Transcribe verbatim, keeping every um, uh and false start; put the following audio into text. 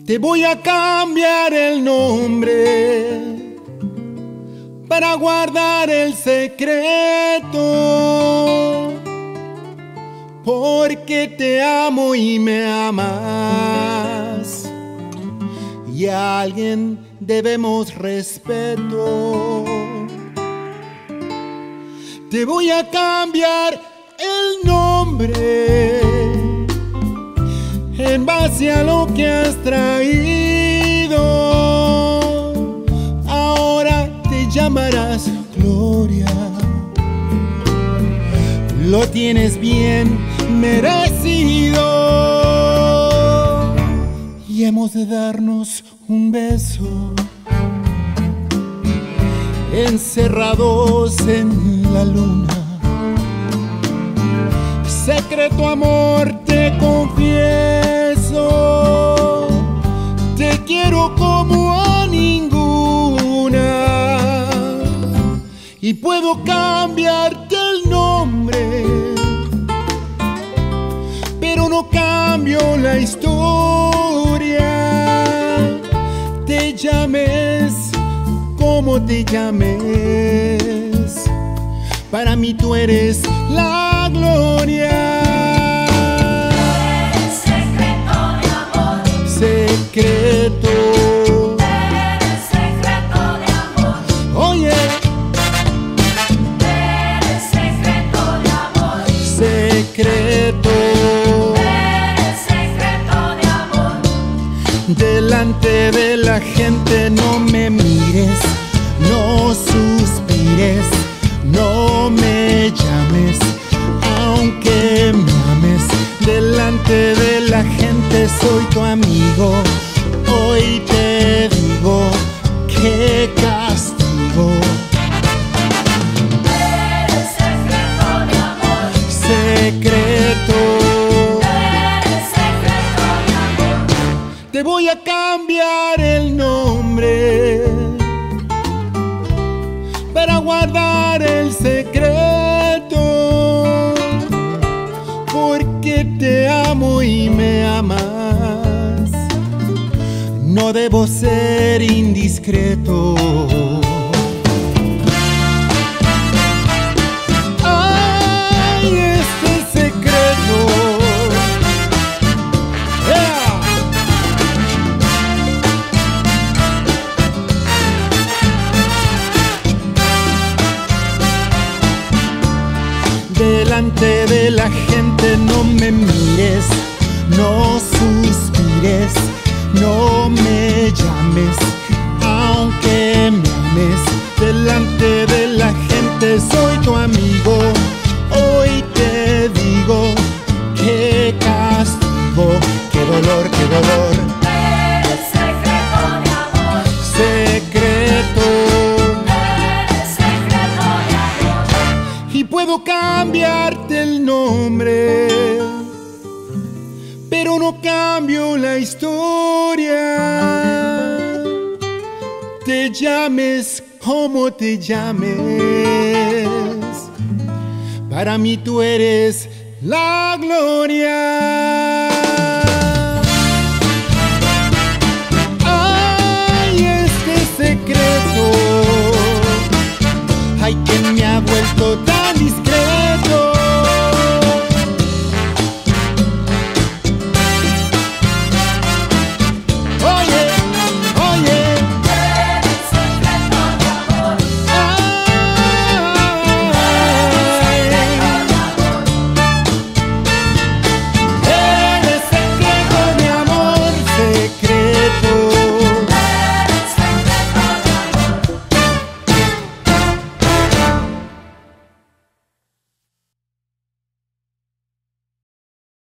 Te voy a cambiar el nombre para guardar el secreto, porque te amo y me amas, y a alguien debemos respeto. Te voy a cambiar el nombre en base a lo que has traído. Ahora te llamarás Gloria. Lo tienes bien merecido, y hemos de darnos un beso encerrados en la luna. Secreto amor, te confieso, te quiero como a ninguna, y puedo cambiarte el nombre, pero no cambio la historia. Te llames como te llames, para mí tú eres la gloria. Eres secreto de amor, Secreto, eres secreto de amor, oye, eres secreto de amor, secreto. eres secreto de amor. Delante de la gente no me mires, no suspires, no me llames, aunque me ames. Delante de la gente soy tu amigo. Hoy te digo, qué castigo. Eres secreto de amor, Secreto, eres secreto de amor. te voy a cambiar el nombre para guardar el secreto, porque te amo y me amas. No debo ser indiscreto. Ay, este secreto. ¡Ea! Delante de la gente no me mires, no suspires, no me llames, aunque me ames. Delante de la gente soy tu amigo. Hoy te digo, qué castigo, qué dolor, qué dolor. Eres secreto de amor, Secreto, eres secreto de amor. y puedo cambiarte el nombre, pero no cambio la historia. Te llames como te llames, para mí tú eres la gloria. Ay, este secreto, ay, que me ha vuelto tan discreto.